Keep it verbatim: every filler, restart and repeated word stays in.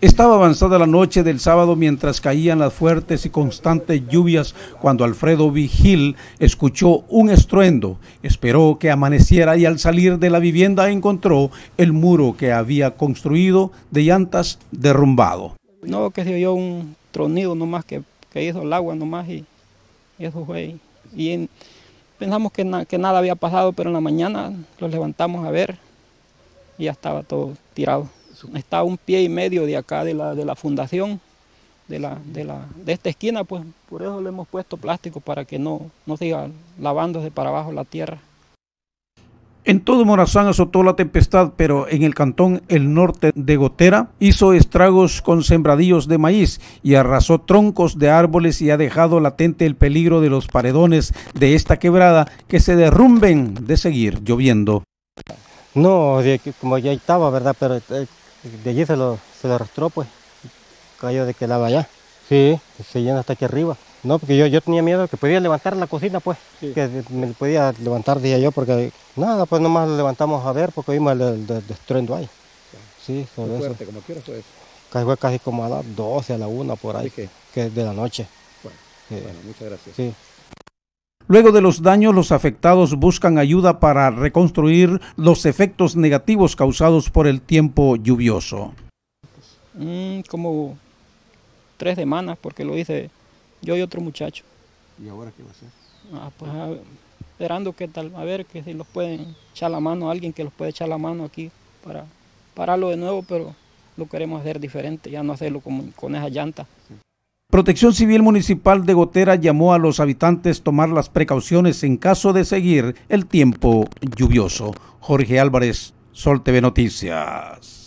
Estaba avanzada la noche del sábado mientras caían las fuertes y constantes lluvias cuando Alfredo Vigil escuchó un estruendo. Esperó que amaneciera y al salir de la vivienda encontró el muro que había construido de llantas derrumbado. No, que se oyó un tronido nomás que, que hizo el agua nomás y, y eso fue. Y en, pensamos que, na, que nada había pasado, pero en la mañana los levantamos a ver y ya estaba todo tirado. Está a un pie y medio de acá de la, de la fundación, de, la, de, la, de esta esquina, pues por eso le hemos puesto plástico para que no, no siga lavándose para abajo la tierra. En todo Morazán azotó la tempestad, pero en el cantón El Norte de Gotera hizo estragos con sembradíos de maíz y arrasó troncos de árboles y ha dejado latente el peligro de los paredones de esta quebrada que se derrumben de seguir lloviendo. No, de, como ya estaba, ¿verdad? Pero de allí se lo, se lo arrastró, pues, cayó de que lado allá. Sí, se llena hasta aquí arriba. No, porque yo, yo tenía miedo que podía levantar la cocina, pues, sí. Que me podía levantar, día yo, porque nada, pues nomás lo levantamos a ver porque vimos el, el, el estruendo ahí. Sí, sobre eso. Fuerte, ¿cómo qué hora fue eso? Casi fue casi como a las doce, a la una, por ahí, qué? Que de la noche. Bueno, sí. Bueno, muchas gracias. Sí. Luego de los daños, los afectados buscan ayuda para reconstruir los efectos negativos causados por el tiempo lluvioso. Mm, como tres semanas, porque lo hice yo y otro muchacho. ¿Y ahora qué va a hacer? Ah, pues a ver, esperando que tal, a ver que si los pueden echar la mano, alguien que los puede echar la mano aquí para pararlo de nuevo, pero lo queremos hacer diferente, ya no hacerlo con, con esa llanta. Sí. Protección Civil Municipal de Gotera llamó a los habitantes tomar las precauciones en caso de seguir el tiempo lluvioso. Jorge Álvarez, Sol T V Noticias.